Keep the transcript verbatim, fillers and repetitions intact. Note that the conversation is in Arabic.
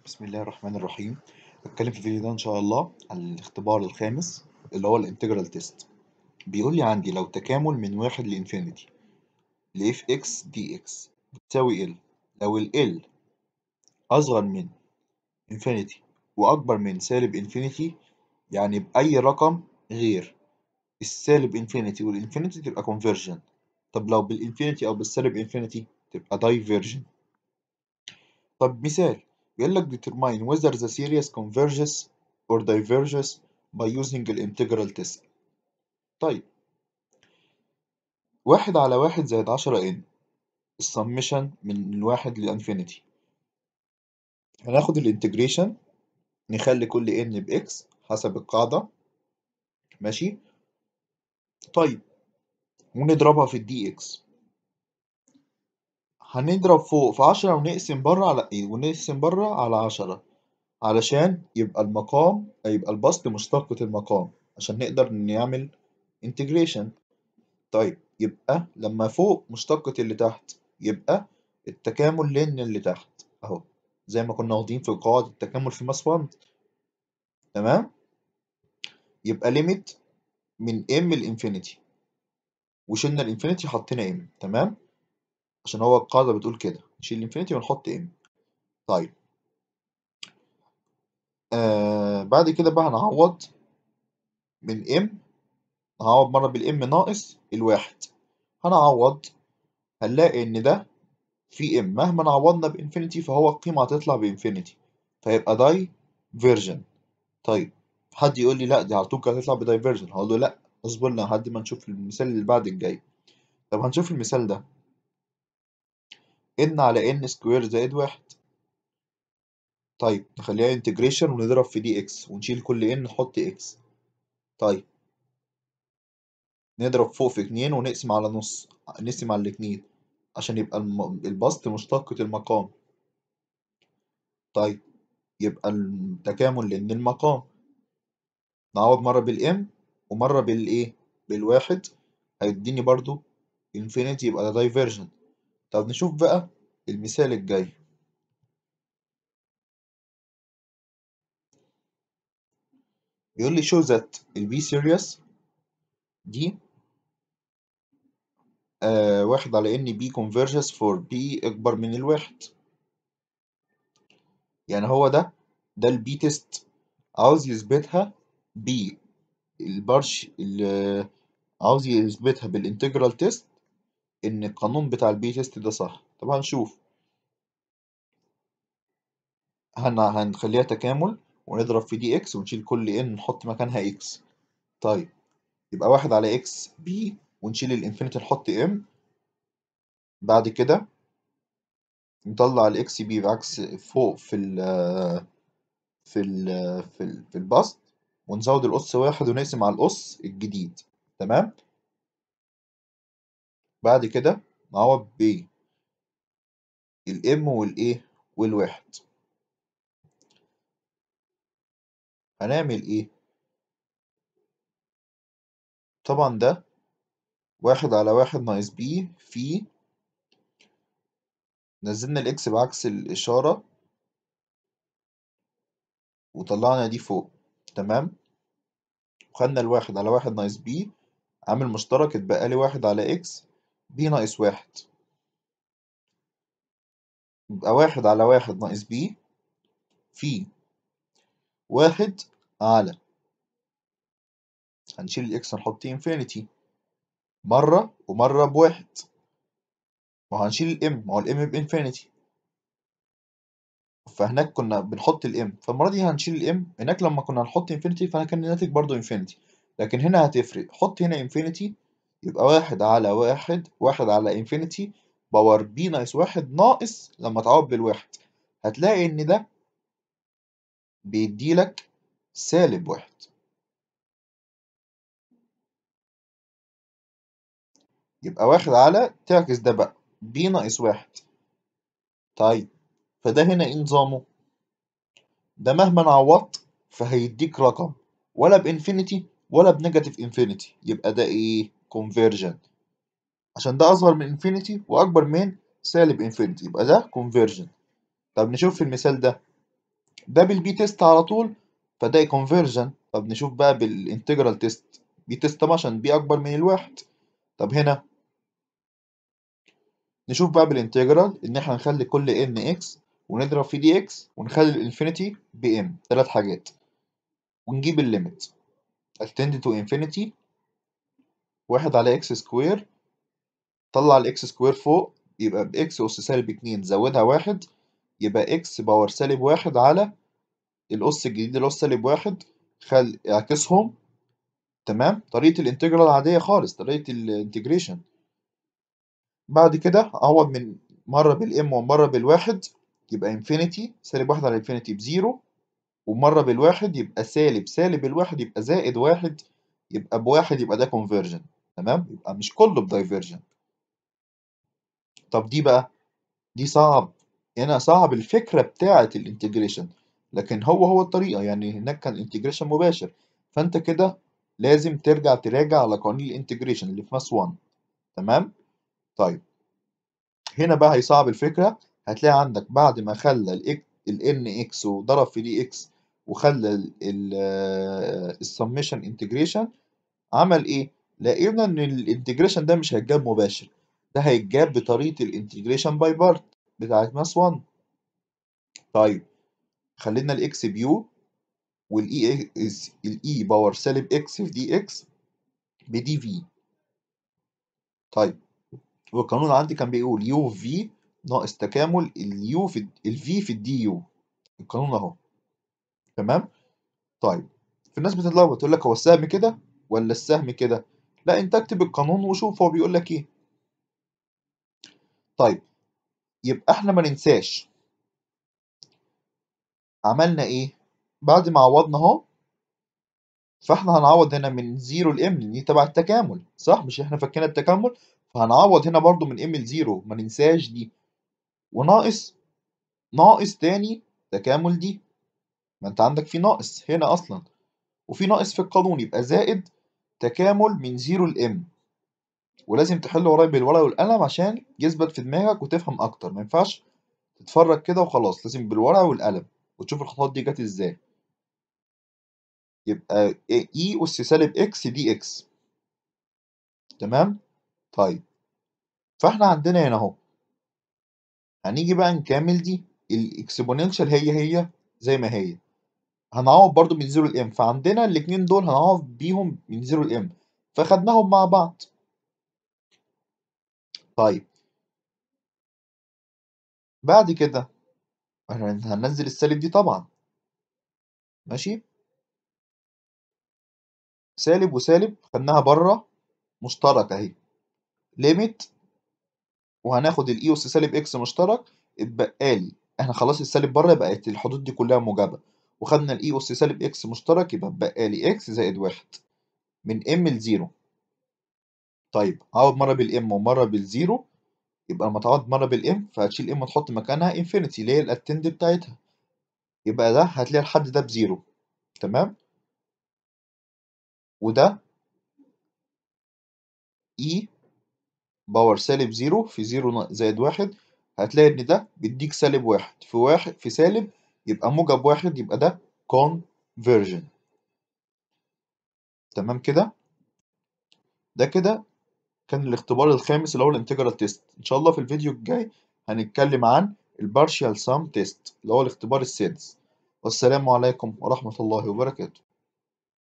بسم الله الرحمن الرحيم. هتكلم في الفيديو ده إن شاء الله عن الاختبار الخامس اللي هو الانتجرال تيست. بيقول لي عندي لو تكامل من واحد لإنفينيتي ل اف اكس دي اكس بتساوي ال، لو ال L أصغر من انفينيتي وأكبر من سالب انفينيتي، يعني بأي رقم غير السالب انفينيتي والانفينيتي تبقى conversion. طب لو بالانفينيتي أو بالسالب انفينيتي تبقى diversion. طب مثال بيقول لك determine whether the series converges or diverges by using the integral test. طيب واحد على واحد زائد عشرة n السمشن من الواحد للانفينيتي، هناخد الانتجريشن نخلي كل n بx حسب القاعدة، ماشي. طيب ونضربها في الدي اكس، هنضرب فوق في عشرة ونقسم بره على ايه ونقسم بره على عشرة علشان يبقى المقام يبقى البسط مشتقة المقام عشان نقدر نعمل انتجريشن. طيب يبقى لما فوق مشتقة اللي تحت يبقى التكامل لن اللي تحت اهو، زي ما كنا واخدين في قواعد التكامل في ماس واحد. تمام، يبقى ليميت من ام لانفينيتي وشلنا الانفينيتي حطينا ام. تمام، عشان هو القاعدة بتقول كده نشيل الانفينيتي ونحط ام. طيب آه بعد كده بقى هنعوض من ام، هنعوض مرة بالام ناقص الواحد، هنعوض هنلاقي ان ده في ام مهما عوضنا بانفينيتي فهو القيمة هتطلع بانفينيتي فيبقى داي فيرجن. طيب حد يقول لي لا دي على طول كانت هتطلع بدايفرجن، هقول له لا اصبر لنا لحد ما نشوف المثال اللي بعد الجاي. طب هنشوف المثال ده n على n سكوير زائد واحد. طيب نخليها انتجريشن ونضرب في دي اكس ونشيل كل n نحط x. طيب نضرب فوق في اتنين ونقسم على نص، نقسم على الاتنين عشان يبقى الم... البسط مشتقة المقام. طيب يبقى التكامل لأن المقام نعوض مرة بالام ومرة بالايه بالواحد هيديني برضو انفينيتي يبقى ده دايفرجن. طب نشوف بقى المثال الجاي. بيقول لي show that البي سيريس دي آه واحد على ان بي converges for بي اكبر من الواحد. يعني هو ده ده البي تيست عاوز يثبتها بي البرش اللي عاوز يثبتها بالانتجرال تيست ان القانون بتاع البي تيست ده صح. طب هنشوف، هن هنخليها تكامل ونضرب في دي اكس ونشيل كل ان نحط مكانها اكس. طيب يبقى واحد على اكس بي ونشيل الانفينيتي نحط ام. بعد كده نطلع الاكس بي بعكس فوق في ال في ال في ال في البسط ونزود القص واحد ونقسم على القص الجديد. تمام، بعد كده نعوض ب الام والايه والواحد. هنعمل ايه؟ طبعا ده واحد على واحد ناقص بي في نزلنا الاكس بعكس الاشارة وطلعنا دي فوق. تمام، وخدنا الواحد على واحد ناقص بي عامل مشترك اتبقى لي واحد على اكس بي ناقص واحد، يبقى واحد على واحد ناقص بي في واحد على، هنشيل الاكس نحط انفينيتي مرة ومرة بواحد، وهنشيل الام ما هو الام بانفينيتي فهناك كنا بنحط الام، فالمرة دي هنشيل الام. هناك لما كنا هنحط انفينيتي فانا كان الناتج برضو انفينيتي، لكن هنا هتفرق حط هنا انفينيتي يبقى واحد على واحد واحد على انفينيتي باور بي ناقص واحد ناقص لما تعوض بالواحد هتلاقي ان ده بيديلك سالب واحد. يبقى واحد على تعكس ده بقى بي ناقص واحد. طيب فده هنا ايه نظامه؟ ده مهما عوضت فهيديك رقم ولا بانفينيتي ولا بنيجاتيف انفينيتي، يبقى ده ايه؟ كونفيرجن، عشان ده اصغر من انفينيتي واكبر من سالب انفينيتي يبقى ده كونفيرجن. طب نشوف في المثال ده ده بالبي تيست على طول، فده كونفرجن. طب نشوف بقى بالانتجرال تيست، بي تيست طبعا عشان بي اكبر من الواحد. طب هنا نشوف بقى بالانتجرال ان احنا نخلي كل ان اكس ونضرب في دي اكس ونخلي الانفينيتي بام، ثلاث حاجات، ونجيب الليميت extend to infinity واحد على اكس سكوير، طلع الاكس سكوير فوق يبقى باكس اس سالب اتنين زودها واحد، يبقى اكس باور سالب واحد على الأس الجديد اللي هو سالب واحد، خل اعكسهم. تمام، طريقة الانتجرال العادية خالص، طريقة الانتجريشن. بعد كده أعوض من مرة بالإم ومرة بالواحد، يبقى انفينيتي سالب واحد على انفينيتي بزيرو، ومرة بالواحد يبقى سالب سالب الواحد يبقى زائد واحد، يبقى بواحد، يبقى ده كونفرجن. تمام، يبقى مش كله بدايفرجن. طب دي بقى، دي صعب، هنا صعب الفكرة بتاعة الانتجريشن، لكن هو هو الطريقة، يعني هناك كان انتجريشن مباشر، فانت كده لازم ترجع تراجع على قوانين الانتجريشن اللي في ماس واحد. تمام. طيب هنا بقى هيصعب الفكرة، هتلاقي عندك بعد ما خلى ال ال ان اكس وضرب في دي اكس وخلى السميشن انتجريشن، عمل ايه؟ لقينا ان الانتجريشن ده مش هيتجاب مباشر، ده هيتجاب بطريقة الانتجريشن باي بارت بتاعت ماس واحد. طيب خلينا الاكس بيو، والاي الاي باور سالب اكس في دي اكس بدي في. طيب والقانون عندي كان بيقول يو في ناقص تكامل اليو في الفي في الدي يو، القانون اهو. تمام. طيب في الناس بتتلخبط تقول لك هو السهم كده ولا السهم كده؟ لا، انت اكتب القانون وشوف هو بيقول لك ايه. طيب يبقى احنا ما ننساش عملنا ايه بعد ما عوضنا اهو، فاحنا هنعوض هنا من زيرو لام لان دي تبع التكامل، صح؟ مش احنا فكينا التكامل، فهنعوض هنا برضو من ام لزيرو، ما ننساش دي، وناقص ناقص تاني تكامل دي، ما انت عندك في ناقص هنا اصلا وفي ناقص في القانون، يبقى زائد تكامل من زيرو لام. ولازم تحل ورايا بالورقه والقلم عشان يثبت في دماغك وتفهم اكتر، ما ينفعش تتفرج كده وخلاص، لازم بالورقه والقلم وتشوف الخطوات دي جت ازاي. يبقى اي اس سالب اكس دي اكس. تمام. طيب فاحنا عندنا هنا اهو، هنيجي بقى نكمل دي، الاكسبوننشال هي هي زي ما هي، هنعوض برضو من زيرو لام، فعندنا الاتنين دول هنعوض بيهم من زيرو لام، فخدناهم مع بعض. طيب بعد كده احنا هننزل السالب دي طبعا، ماشي، سالب وسالب خدناها بره مشترك اهي، ليميت، وهناخد الاي اس سالب اكس مشترك، اتبقى لي احنا خلاص السالب بره، بقت الحدود دي كلها موجبه، وخدنا الاي اس سالب اكس مشترك، يبقى اتبقى لي اكس زائد واحد من ام لزيرو. طيب هعوض مره بالام ومره بالزيرو، يبقى لما تعوض مره بالام فهتشيل ام تحط مكانها انفينيتي اللي هي الاتند بتاعتها، يبقى ده هتلاقي الحد ده بزيرو. تمام. وده اي باور سالب زيرو في زيرو زائد واحد، هتلاقي ان ده بيديك سالب واحد في واحد في سالب، يبقى موجب واحد، يبقى ده conversion. تمام كده. ده كده كان الاختبار الخامس اللي هو الانتجرال تيست. ان شاء الله في الفيديو الجاي هنتكلم عن البارشال سام تيست اللي هو الاختبار السادس. والسلام عليكم ورحمة الله وبركاته.